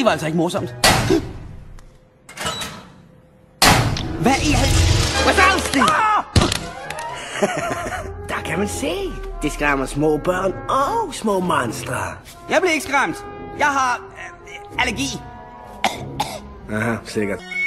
var altså ikke morsomt. Hvad i al... Hvad så, Stig? Der kan man se. Det skræmmer små børn og små monstre. Jeg blev ikke skræmt. Jeg har allergi. Aha, sikkert.